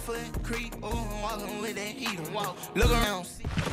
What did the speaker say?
foot creep, oh, I'm walking with that heat. Walk, look around.